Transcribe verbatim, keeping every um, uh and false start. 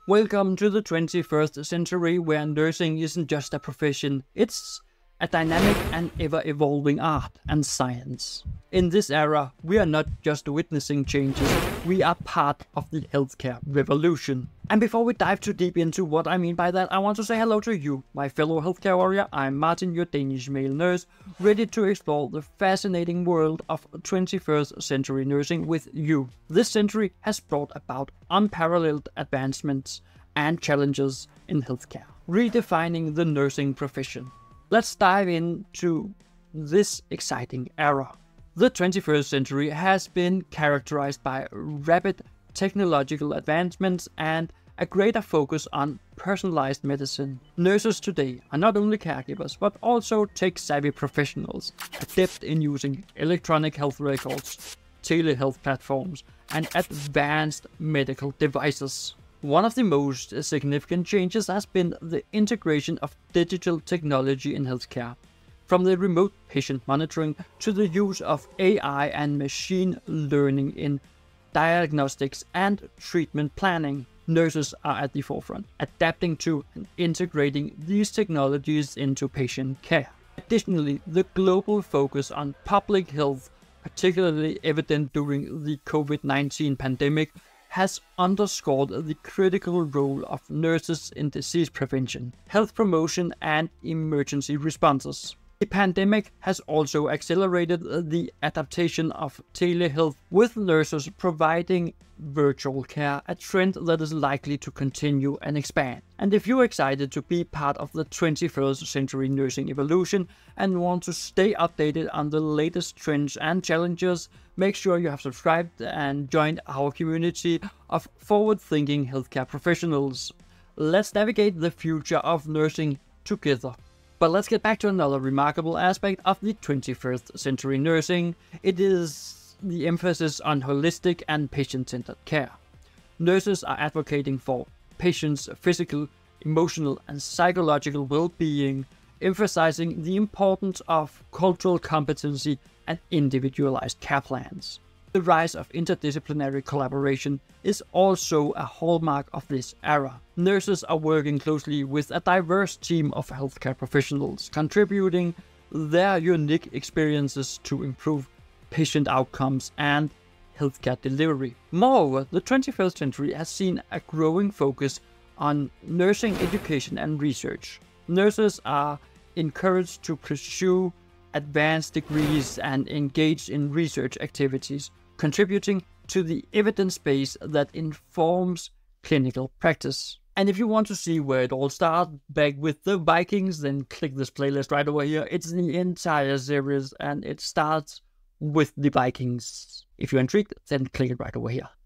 Welcome to the twenty-first century, where nursing isn't just a profession, it's a dynamic and ever-evolving art and science. In this era, we are not just witnessing changes, we are part of the healthcare revolution. And before we dive too deep into what I mean by that, I want to say hello to you, my fellow healthcare warrior. I'm Martin, your Danish male nurse, ready to explore the fascinating world of twenty-first century nursing with you. This century has brought about unparalleled advancements and challenges in healthcare, redefining the nursing profession. Let's dive into this exciting era. The twenty-first century has been characterized by rapid technological advancements and a greater focus on personalized medicine. Nurses today are not only caregivers, but also tech-savvy professionals, adept in using electronic health records, telehealth platforms, and advanced medical devices. One of the most significant changes has been the integration of digital technology in healthcare. From the remote patient monitoring to the use of A I and machine learning in diagnostics and treatment planning, nurses are at the forefront, adapting to and integrating these technologies into patient care. Additionally, the global focus on public health, particularly evident during the COVID nineteen pandemic, has underscored the critical role of nurses in disease prevention, health promotion, and emergency responses. The pandemic has also accelerated the adaptation of telehealth, with nurses providing virtual care, a trend that is likely to continue and expand. And if you're excited to be part of the twenty-first century nursing evolution and want to stay updated on the latest trends and challenges, make sure you have subscribed and joined our community of forward-thinking healthcare professionals. Let's navigate the future of nursing together. But let's get back to another remarkable aspect of the twenty-first century nursing. It is the emphasis on holistic and patient-centered care. Nurses are advocating for patients' physical, emotional, and psychological well-being, emphasizing the importance of cultural competency and individualized care plans. The rise of interdisciplinary collaboration is also a hallmark of this era. Nurses are working closely with a diverse team of healthcare professionals, contributing their unique experiences to improve patient outcomes and healthcare delivery. Moreover, the twenty-first century has seen a growing focus on nursing education and research. Nurses are encouraged to pursue advanced degrees and engage in research activities, contributing to the evidence base that informs clinical practice. And if you want to see where it all started back with the Vikings, then click this playlist right over here. It's the entire series and it starts with the Vikings. If you're intrigued, then click it right over here.